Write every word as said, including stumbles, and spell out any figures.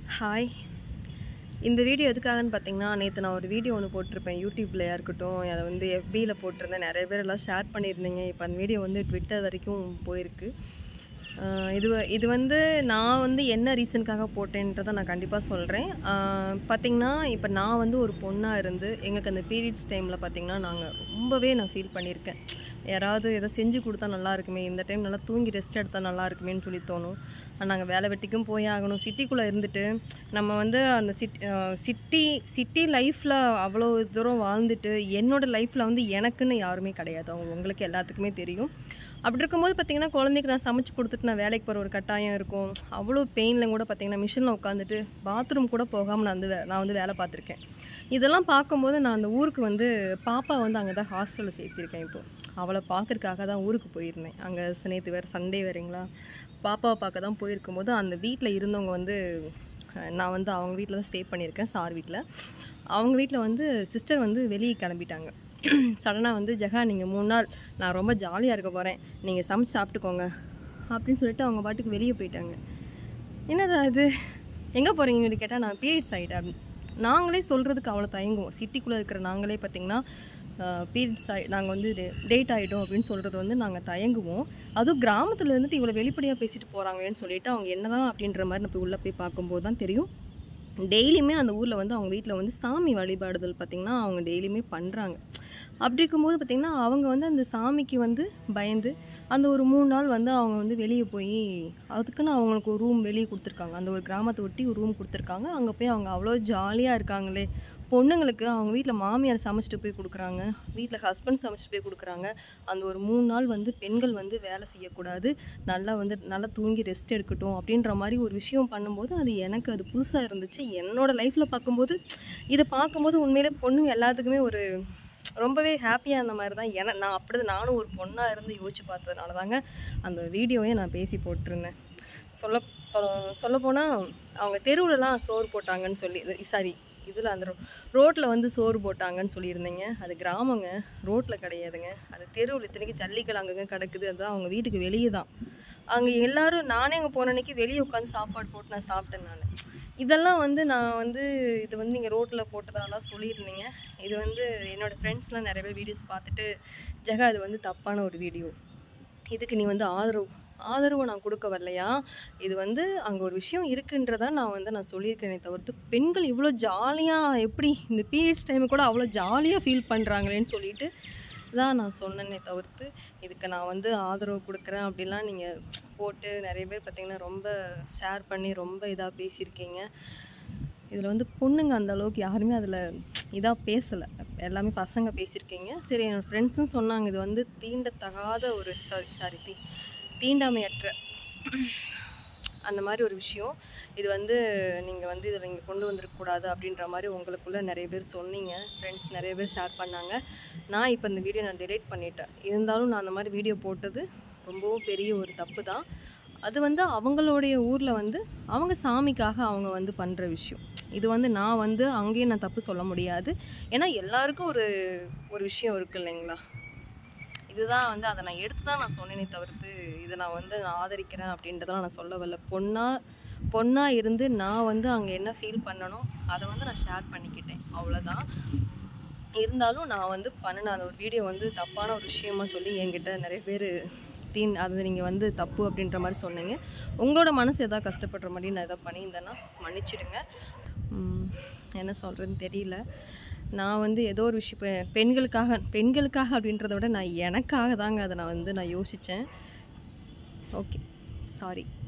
Hi. இந்த video எதுக்காகன்னு பார்த்தீங்கன்னா, நேற்று நான் ஒரு வீடியோ ஒன்று போட்டிருப்பேன் யூடியூப்லையா இருக்கட்டும், அதை வந்து எஃபியில் போட்டிருந்தேன். நிறைய பேர் எல்லாம் ஷேர் பண்ணியிருந்தீங்க. இப்போ அந்த வீடியோ வந்து ட்விட்டர் வரைக்கும் போயிருக்கு. இது இது வந்து நான் வந்து என்ன ரீசனுக்காக போட்டேன்றதை நான் கண்டிப்பாக சொல்கிறேன். பார்த்திங்கன்னா, இப்போ நான் வந்து ஒரு பொண்ணாக இருந்து எங்களுக்கு அந்த பீரியட்ஸ் டைமில் பார்த்திங்கன்னா நாங்கள் ரொம்பவே நான் ஃபீல் பண்ணியிருக்கேன். யாராவது எதை செஞ்சு கொடுத்தா நல்லா இருக்குமே, இந்த டைம் நல்லா தூங்கி ரெஸ்ட் எடுத்தால் நல்லா இருக்குமேன்னு சொல்லி தோணும். நாங்கள் வேலை வெட்டிக்கும் போய் ஆகணும். சிட்டிக்குள்ளே இருந்துட்டு நம்ம வந்து அந்த சிட்டி சிட்டி சிட்டி லைஃப்பில் அவ்வளோ தூரம் வாழ்ந்துட்டு என்னோடய லைஃப்பில் வந்து எனக்குன்னு யாருமே கிடையாது. அவங்க உங்களுக்கு எல்லாத்துக்குமே தெரியும். அப்படி இருக்கும்போது பார்த்திங்கன்னா, குழந்தைக்கு நான் சமைச்சு கொடுத்துட்டு நான் வேலைக்கு போகிற ஒரு கட்டாயம் இருக்கும். அவ்வளோ பெயினில் கூட பார்த்திங்கன்னா மிஷினில் உட்காந்துட்டு பாத்ரூம் கூட போகாமல் நான் வந்து நான் வந்து வேலை பார்த்துருக்கேன். இதெல்லாம் பார்க்கும்போது நான் அந்த ஊருக்கு வந்து பாப்பா வந்து அங்கே தான் ஹாஸ்டலில் சேர்த்திருக்கேன். இப்போது அவளை பார்க்குறதுக்காக தான் ஊருக்கு போயிருந்தேன். அங்கே நேற்று வேறு சண்டே வேறுங்களா, பாப்பாவை பார்க்க தான் போயிருக்கும்போது அந்த வீட்டில் இருந்தவங்க வந்து நான் வந்து அவங்க வீட்டில் தான் ஸ்டே பண்ணியிருக்கேன், சார் வீட்டில். அவங்க வீட்டில் வந்து சிஸ்டர் வந்து வெளியே கிளம்பிட்டாங்க. சடனாக வந்து ஜெகா நீங்கள் மூணு நாள் நான் ரொம்ப ஜாலியாக இருக்க போகிறேன், நீங்கள் சமைச்சு சாப்பிட்டுக்கோங்க அப்படின்னு சொல்லிட்டு அவங்க பாட்டுக்கு வெளியே போயிட்டாங்க. என்னடா இது, எங்கே போகிறீங்கன்னு கேட்டால் நான் பீரியட்ஸ் ஆகிட்டேன் அப்படின்னு. நாங்களே சொல்கிறதுக்கு அவ்வளோ தயங்குவோம். சிட்டிக்குள்ளே இருக்கிற நாங்களே பார்த்திங்கன்னா பீரியட்ஸ் ஆகி நாங்கள் வந்து டேட் ஆகிட்டோம் அப்படின்னு சொல்கிறது வந்து நாங்கள் தயங்குவோம். அதுவும் கிராமத்தில் இருந்துட்டு இவ்வளோ வெளிப்படையாக பேசிட்டு போகிறாங்களேன்னு சொல்லிட்டு அவங்க என்ன தான் அப்படின்ற மாதிரி நான் போய் உள்ளே போய் பார்க்கும்போது தான் தெரியும். டெய்லியுமே அந்த ஊரில் வந்து அவங்க வீட்டில் வந்து சாமி வழிபாடுதல் பார்த்திங்கன்னா அவங்க டெய்லியுமே பண்ணுறாங்க. அப்படி இருக்கும்போது பார்த்திங்கன்னா அவங்க வந்து அந்த சாமிக்கு வந்து பயந்து அந்த ஒரு மூணு நாள் வந்து அவங்க வந்து வெளியே போய் அதுக்குன்னு அவங்களுக்கு ஒரு ரூம் வெளியே கொடுத்துருக்காங்க. அந்த ஒரு கிராமத்தை ஒட்டி ஒரு ரூம் கொடுத்துருக்காங்க. அங்கே போய் அவங்க அவ்வளோ ஜாலியாக இருக்காங்களே. பொண்ணுங்களுக்கு அவங்க வீட்டில் மாமியார் சமைச்சிட்டு போய் கொடுக்குறாங்க, வீட்டில் ஹஸ்பண்ட் சமைச்சிட்டு போய் கொடுக்குறாங்க. அந்த ஒரு மூணு நாள் வந்து பெண்கள் வந்து வேலை செய்யக்கூடாது, நல்லா வந்து நல்லா தூங்கி ரெஸ்ட் எடுக்கட்டும் அப்படின்ற மாதிரி ஒரு விஷயம் பண்ணும்போது அது எனக்கு அது புதுசாக இருந்துச்சு. என்னோடய லைஃப்பில் பார்க்கும்போது இதை பார்க்கும்போது உண்மையிலே பொண்ணுங்க எல்லாத்துக்குமே ஒரு ரொம்பவே ஹாப்பியாக அந்த மாதிரி தான். ஏன்னா நான் அப்படி நானும் ஒரு பொண்ணாக இருந்து யோசிச்சு பார்த்ததுனால தாங்க அந்த வீடியோவே நான் பேசி போட்டிருந்தேன். சொல்ல சொல்ல சொல்லப்போனால் அவங்க தெருவிலலாம் சோறு போட்டாங்கன்னு சொல்லி சாரி இதில் அந்த ரோட்டில் வந்து சோறு போட்டாங்கன்னு சொல்லியிருந்தீங்க. அது கிராமங்க, ரோட்டில் கிடையாதுங்க. அது தெருவில் இத்தனைக்கு ஜல்லிக்கல் அங்கங்கே கிடக்குது. அதுதான் அவங்க வீட்டுக்கு வெளியே தான். அங்கே எல்லோரும் நானே அங்கே போன அன்றைக்கி வெளியே உட்காந்து சாப்பாடு போட்டு நான் சாப்பிட்டேன். நான் இதெல்லாம் வந்து நான் வந்து இது வந்து நீங்கள் ரோட்டில் போட்டதாலாம் சொல்லியிருந்தீங்க. இது வந்து என்னோடய ஃப்ரெண்ட்ஸ்லாம் நிறைய பேர் வீடியோஸ் பார்த்துட்டு ஜெகா இது வந்து தப்பான ஒரு வீடியோ, இதுக்கு நீ வந்து ஆதரவு ஆதரவு நான் கொடுக்க வரலையா, இது வந்து அங்கே ஒரு விஷயம் இருக்குன்றதா நான் வந்து நான் சொல்லியிருக்கேனே தவிர்த்து பெண்கள் இவ்வளோ ஜாலியாக எப்படி இந்த பீரியட்ஸ் டைமு கூட அவ்வளோ ஜாலியாக ஃபீல் பண்ணுறாங்களேன்னு சொல்லிட்டு தான் நான் சொன்னேனே தவிர்த்து இதுக்கு நான் வந்து ஆதரவு கொடுக்குறேன் அப்படிலாம் நீங்கள் போட்டு நிறைய பேர் பார்த்திங்கன்னா ரொம்ப ஷேர் பண்ணி ரொம்ப இதாக பேசியிருக்கீங்க. இதில் வந்து பொண்ணுங்க அந்த அளவுக்கு யாருமே அதில் இதாக பேசலை, எல்லாமே பசங்க பேசியிருக்கீங்க. சரி, என்னோடய ஃப்ரெண்ட்ஸும் சொன்னாங்க இது வந்து தீண்டத்தகாத ஒரு சாரி சாரி தீ தீண்டாமையற்ற அந்த மாதிரி ஒரு விஷயம், இது வந்து நீங்கள் வந்து இதில் நீங்கள் கொண்டு வந்துருக்கக்கூடாது அப்படின்ற மாதிரி உங்களுக்குள்ளே நிறைய பேர் சொன்னீங்க. ஃப்ரெண்ட்ஸ் நிறைய பேர் ஷேர் பண்ணாங்க. நான் இப்போ இந்த வீடியோ நான் டெலீட் பண்ணிட்டேன். இருந்தாலும் நான் அந்த மாதிரி வீடியோ போட்டது ரொம்பவும் பெரிய ஒரு தப்பு தான். அது வந்து அவங்களுடைய ஊரில் வந்து அவங்க சாமிக்காக அவங்க வந்து பண்ணுற விஷயம். இது வந்து நான் வந்து அங்கேயும் நான் தப்பு சொல்ல முடியாது. ஏன்னா எல்லாருக்கும் ஒரு ஒரு விஷயம் இருக்குது இல்லைங்களா. இதுதான் வந்து அதை நான் எடுத்து தான் நான் சொன்னேனே தவிர்த்து இதை நான் வந்து நான் ஆதரிக்கிறேன் அப்படின்றதெல்லாம் நான் சொல்ல வரல. பொண்ணாக பொண்ணாக இருந்து நான் வந்து அங்கே என்ன ஃபீல் பண்ணணும் அதை வந்து நான் ஷேர் பண்ணிக்கிட்டேன், அவ்வளோதான். இருந்தாலும் நான் வந்து பண்ணின அந்த ஒரு வீடியோ வந்து தப்பான ஒரு விஷயமா சொல்லி என்கிட்ட நிறைய பேர் தீன் அது நீங்கள் வந்து தப்பு அப்படின்ற மாதிரி சொன்னீங்க. உங்களோட மனசு எதாவது கஷ்டப்படுற மாதிரி நான் எதாவது பண்ணியிருந்தேன்னா மன்னிச்சிடுங்க. என்ன சொல்கிறதுன்னு தெரியல. நான் வந்து ஏதோ ஒரு விஷயம் பெண்களுக்காக பெண்களுக்காக அப்படின்றத விட நான் எனக்காக தாங்க அதை நான் வந்து நான் யோசித்தேன். Okay, sorry.